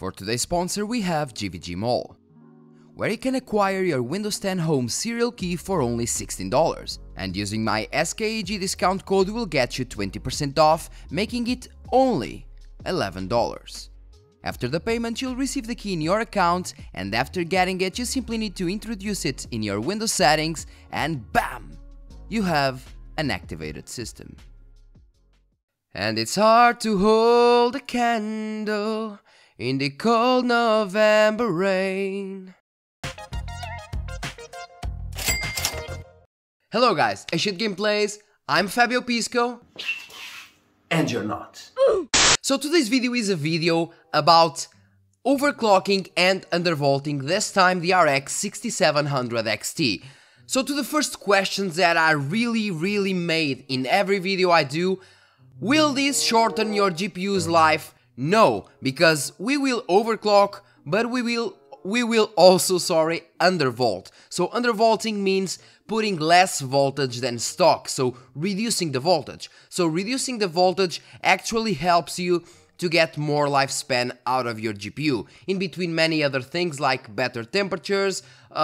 For today's sponsor we have GVG Mall, where you can acquire your Windows 10 Home serial key for only $16, and using my SKAG discount code will get you 20% off, making it only $11. After the payment you'll receive the key in your account, and after getting it you simply need to introduce it in your Windows settings and BAM! You have an activated system. And it's hard to hold a candle in the cold November rain. Hello guys, Ancient Gameplays, I'm Fabio Pisco. And you're not. So today's video is a video about overclocking and undervolting, this time the RX 6700 XT. So to the first questions that are really made in every video I do, will this shorten your GPU's life? No, because we will overclock, but we will also, undervolt. So undervolting means putting less voltage than stock, so reducing the voltage. So reducing the voltage actually helps you to get more lifespan out of your GPU, in between many other things like better temperatures,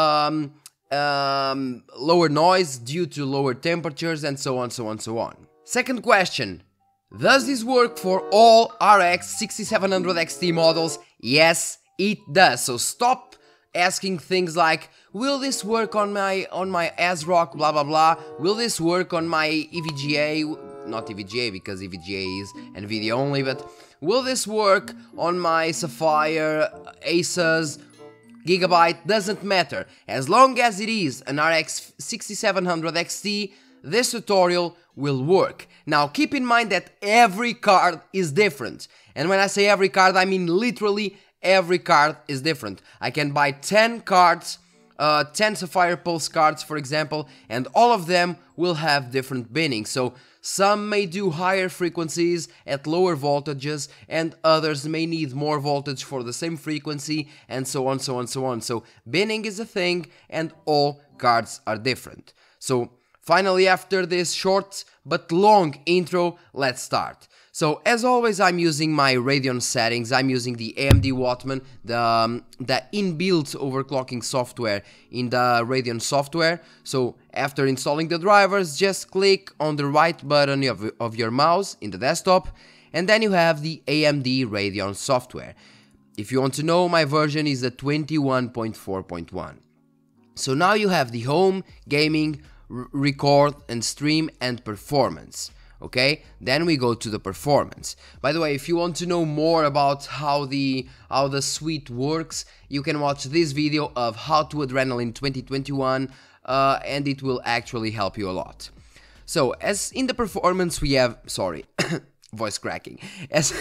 lower noise due to lower temperatures, and so on. Second question. Does this work for all RX 6700 XT models? Yes, it does. So stop asking things like, will this work on my ASRock, blah blah blah, will this work on my EVGA, not EVGA because EVGA is NVIDIA only, but will this work on my Sapphire, Asus, Gigabyte? Doesn't matter. As long as it is an RX 6700 XT, this tutorial will work. Now keep in mind that every card is different, and when I say every card I mean literally every card is different. I can buy 10 cards, 10 Sapphire Pulse cards for example, and all of them will have different binning. So some may do higher frequencies at lower voltages, and others may need more voltage for the same frequency, and so on. So binning is a thing, and all cards are different. So finally, after this short but long intro, let's start. So as always, I'm using my Radeon settings. I'm using the AMD Wattman, the inbuilt overclocking software in the Radeon software. So after installing the drivers, just click on the right button of your mouse in the desktop, and then you have the AMD Radeon software. If you want to know, my version is the 21.4.1. So now you have the home, gaming, record and stream, and performance. Okay, then we go to the performance. By the way, if you want to know more about how the suite works, you can watch this video of How to Adrenaline 2021, and it will actually help you a lot. So as in the performance we have, voice cracking. As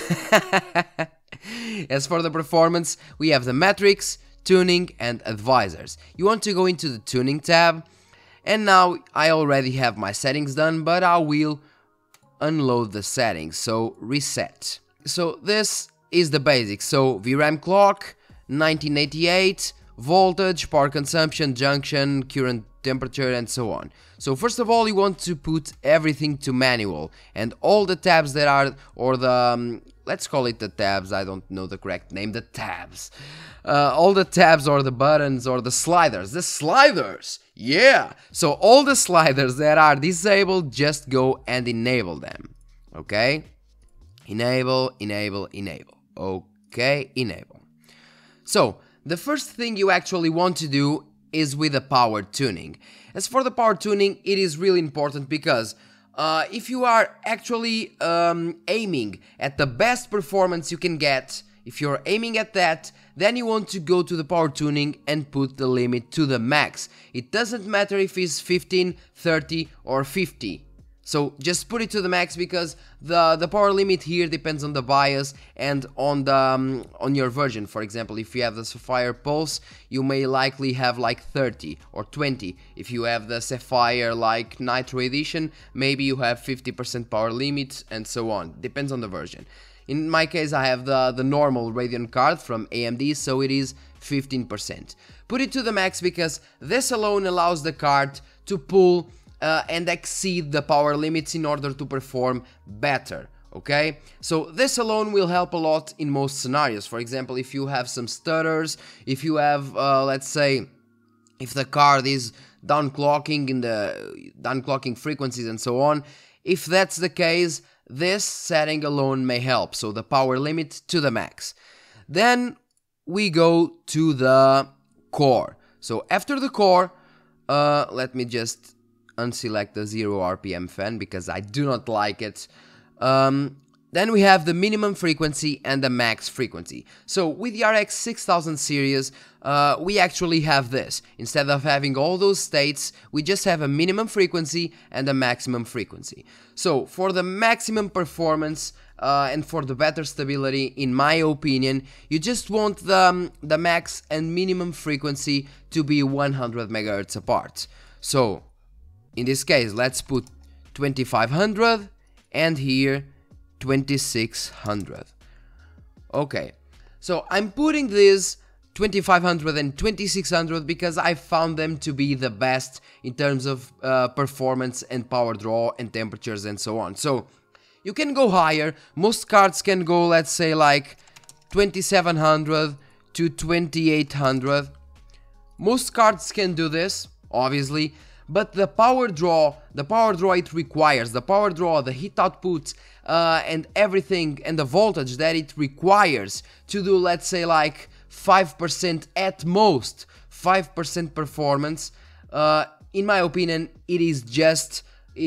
for the performance, we have the metrics, tuning, and advisors. You want to go into the tuning tab. And now I already have my settings done, but I will unload the settings, so reset. So this is the basics, so VRAM clock, 1988, voltage, power consumption, junction, current temperature, and so on. So first of all you want to put everything to manual, and all the tabs that are, or the, let's call it the tabs, I don't know the correct name, the tabs. All the tabs or the buttons or the sliders, yeah! So all the sliders that are disabled, just go and enable them, okay? Enable, okay, enable. So the first thing you actually want to do is with the power tuning. As for the power tuning, it is really important because if you are actually aiming at the best performance you can get, if you're aiming at that, then you want to go to the power tuning and put the limit to the max. It doesn't matter if it's 15, 30 or 50. So just put it to the max, because the power limit here depends on the BIOS and on your version. For example, if you have the Sapphire Pulse, you may likely have like 30 or 20. If you have the Sapphire like Nitro Edition, maybe you have 50% power limit, and so on. Depends on the version. In my case, I have the normal Radeon card from AMD, so it is 15%. Put it to the max because this alone allows the card to pull and exceed the power limits in order to perform better. Okay, so this alone will help a lot in most scenarios. For example, if you have some stutters, if you have, let's say, if the card is downclocking in the downclocking frequencies and so on, if that's the case, this setting alone may help. So the power limit to the max. Then we go to the core. So after the core, let me just unselect the 0 RPM fan because I do not like it. Then we have the minimum frequency and the max frequency. So with the RX 6000 series, we actually have this. Instead of having all those states, we just have a minimum frequency and a maximum frequency. So for the maximum performance and for the better stability, in my opinion, you just want the max and minimum frequency to be 100 MHz apart. So in this case, let's put 2500 and here 2600. Okay, so I'm putting this 2500 and 2600 because I found them to be the best in terms of performance and power draw and temperatures and so on. So you can go higher. Most cards can go, let's say, like 2700 to 2800. Most cards can do this, obviously, but the power draw it requires, the heat output and everything, and the voltage that it requires to do, let's say, like 5% at most, 5% performance, in my opinion, it is just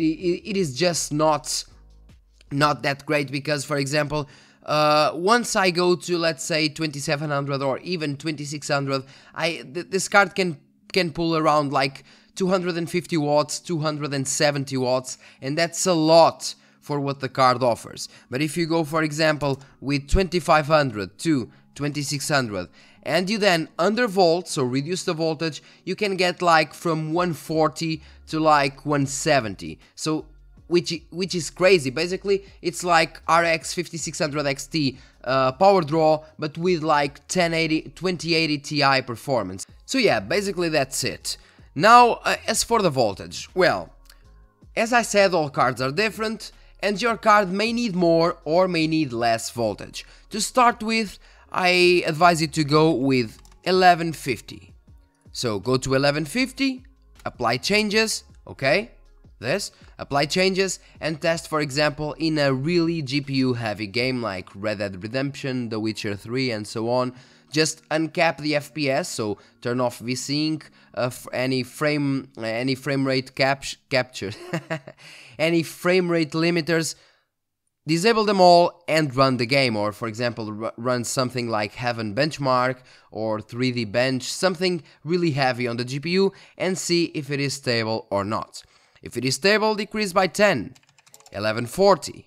not that great, because, for example, once I go to, let's say, 2700 or even 2600, this card can pull around like 250 watts, 270 watts, and that's a lot for what the card offers. But if you go, for example, with 2500 to 2600 and you then undervolt, so reduce the voltage, you can get like from 140 to like 170. So which is crazy. Basically, it's like RX 5600 XT power draw, but with like 2080 Ti performance. So yeah, basically that's it. Now, as for the voltage, well, as I said, all cards are different, and your card may need more or may need less voltage. To start with, I advise you to go with 1150. So go to 1150, apply changes, okay? Apply changes and test, for example, in a really GPU heavy game like Red Dead Redemption, The Witcher 3 and so on. Just uncap the FPS, so turn off VSync, any frame rate capture, any frame rate limiters, disable them all and run the game. Or, for example, run something like Heaven Benchmark or 3D Bench, something really heavy on the GPU, and see if it is stable or not. If it is stable, decrease by 10, 1140,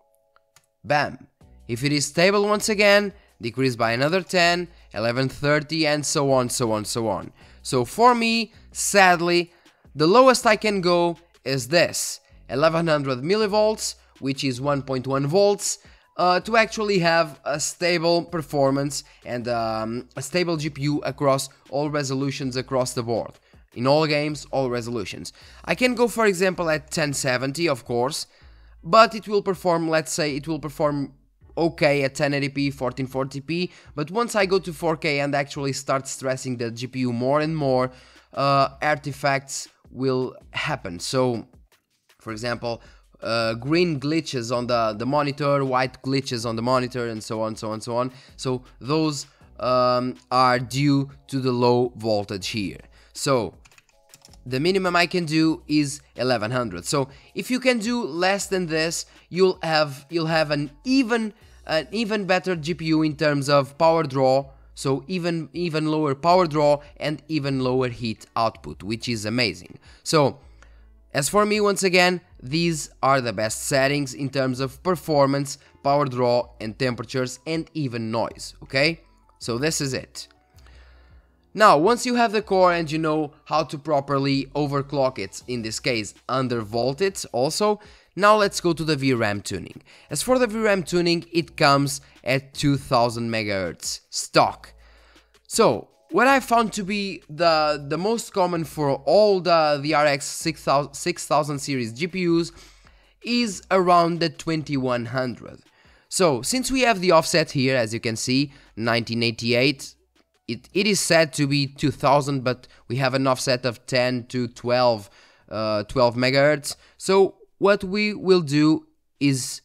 bam. If it is stable once again, decrease by another 10, 1130, and so on, so on, so on. So for me, sadly, the lowest I can go is this, 1100 millivolts, which is 1.1 volts, to actually have a stable performance and a stable GPU across all resolutions across the board. In all games, all resolutions. I can go, for example, at 1070, of course, but it will perform, let's say, it will perform okay at 1080p, 1440p, but once I go to 4K and actually start stressing the GPU more and more, artifacts will happen. So, for example, green glitches on the monitor, white glitches on the monitor, and so on, so on, so on. So those are due to the low voltage here. So the minimum I can do is 1100. So if you can do less than this, you'll have an even better GPU in terms of power draw. So even lower power draw and even lower heat output, which is amazing. So as for me, once again, these are the best settings in terms of performance, power draw, and temperatures, and even noise. Okay, so this is it. Now, once you have the core and you know how to properly overclock it, in this case undervolt it also, now let's go to the VRAM tuning. As for the VRAM tuning, it comes at 2000 MHz stock. So what I found to be the most common for all the RX 6000 series GPUs is around the 2100. So since we have the offset here, as you can see, 1988, it is said to be 2000, but we have an offset of 10 to 12 megahertz. So what we will do is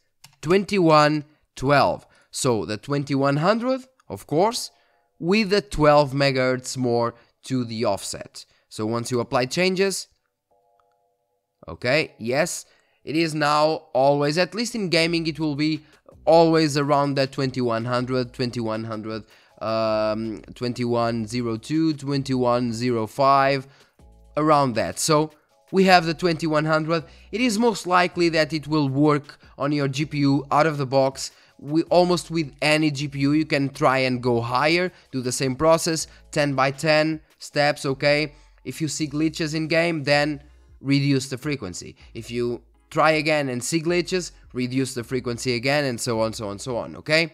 2112. So the 2100, of course, with the 12 megahertz more to the offset. So once you apply changes, okay, yes, it is now always, at least in gaming, it will be always around that 2100, 2102, 2105, around that. So we have the 2100. It is most likely that it will work on your GPU out of the box. Almost with any GPU, you can try and go higher, do the same process, 10 by 10 steps, okay? If you see glitches in game, then reduce the frequency. If you try again and see glitches, reduce the frequency again, and so on, so on, so on, okay?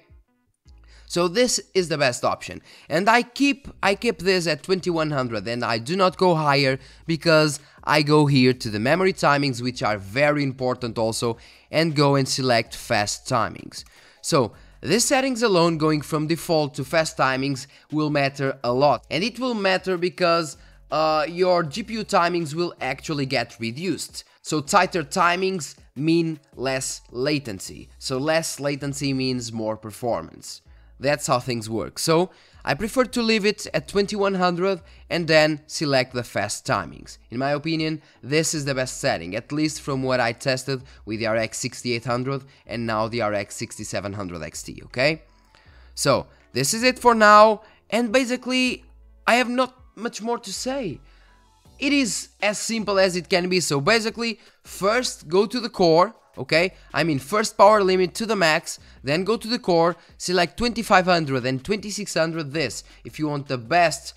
So this is the best option, and I keep this at 2100, and I do not go higher because I go here to the memory timings, which are very important also, and go and select fast timings. So these settings alone, going from default to fast timings, will matter a lot, and it will matter because your GPU timings will actually get reduced. So tighter timings mean less latency, so less latency means more performance. That's how things work. So I prefer to leave it at 2100 and then select the fast timings. In my opinion, this is the best setting, at least from what I tested with the RX 6800 and now the RX 6700 XT, okay? So this is it for now, and basically I have not much more to say. It is as simple as it can be. So basically, first go to the core, okay? I mean, first power limit to the max, then go to the core, select 2500 and 2600 this, if you want the best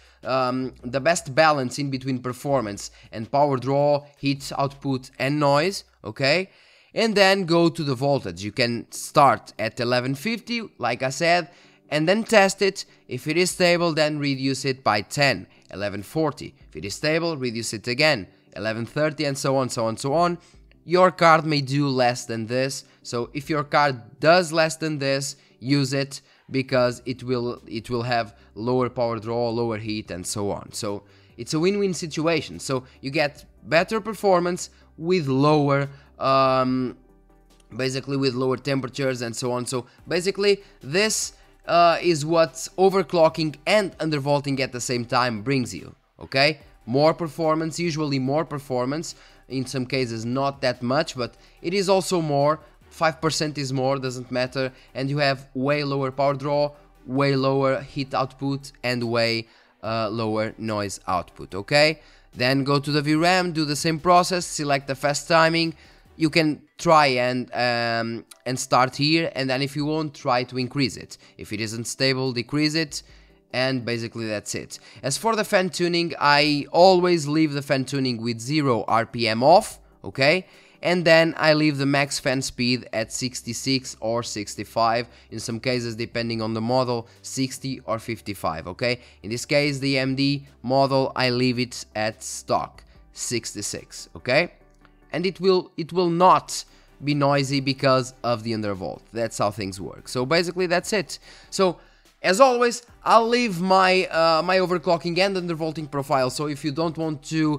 balance in between performance and power draw, heat output and noise, okay? And then go to the voltage. You can start at 1150, like I said, and then test it. If it is stable, then reduce it by 10, 1140. If it is stable, reduce it again, 1130, and so on, so on, so on. Your card may do less than this, so if your card does less than this, use it, because it will have lower power draw, lower heat, and so on. So it's a win-win situation. So you get better performance with lower basically with lower temperatures and so on. So basically this is what overclocking and undervolting at the same time brings you, okay? More performance, usually more performance, in some cases not that much, but it is also more, 5% is more, doesn't matter, and you have way lower power draw, way lower heat output, and way lower noise output, okay? Then go to the VRAM, do the same process, select the fast timing. You can try and start here, and then if you want, try to increase it. If it isn't stable, decrease it, and basically that's it. As for the fan tuning, I always leave the fan tuning with 0 RPM off, okay? And then I leave the max fan speed at 66 or 65, in some cases depending on the model, 60 or 55, okay? In this case, the AMD model, I leave it at stock, 66, okay? And it will not be noisy because of the undervolt. That's how things work. So basically that's it. So as always, I'll leave my my overclocking and undervolting profile. So if you don't want to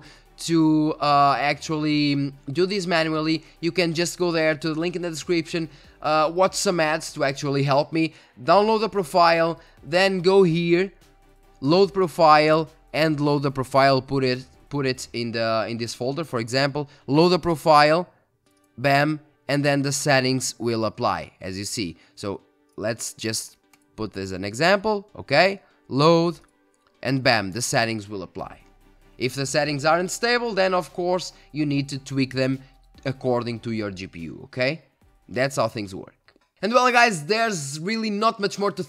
actually do this manually, you can just go there to the link in the description, watch some ads to actually help me, download the profile, then go here, load profile, and load the profile, put it in this folder, for example, load the profile, bam, and then the settings will apply, as you see. So let's just put this as an example, okay, load, and bam, the settings will apply. If the settings aren't stable, then of course you need to tweak them according to your GPU, okay? That's how things work. And well guys, there's really not much more to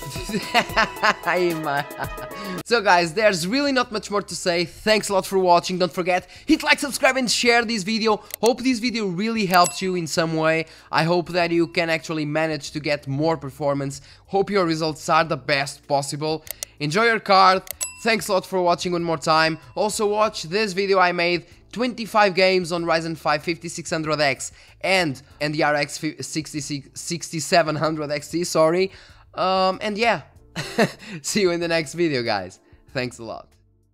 So guys, there's really not much more to say. Thanks a lot for watching. Don't forget, hit like, subscribe, and share this video. Hope this video really helps you in some way. I hope that you can actually manage to get more performance. Hope your results are the best possible. Enjoy your card. Thanks a lot for watching one more time. Also watch this video I made, 25 games on Ryzen 5 5600X and the RX 6700 XT, sorry. And yeah, see you in the next video, guys. Thanks a lot.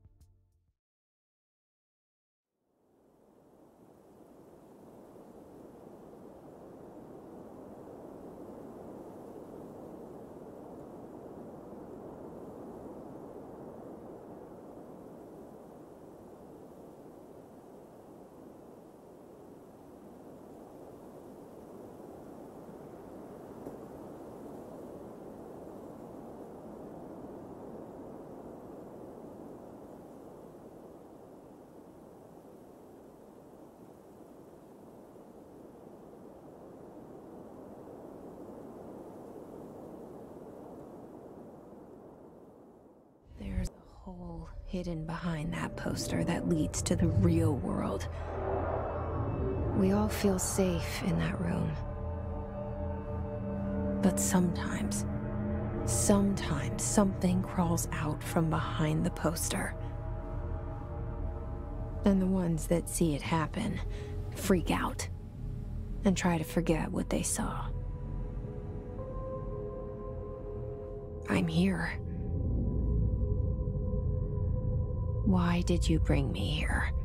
There's a hole hidden behind that poster that leads to the real world. We all feel safe in that room. But sometimes something crawls out from behind the poster. And the ones that see it happen freak out and try to forget what they saw. I'm here. Why did you bring me here?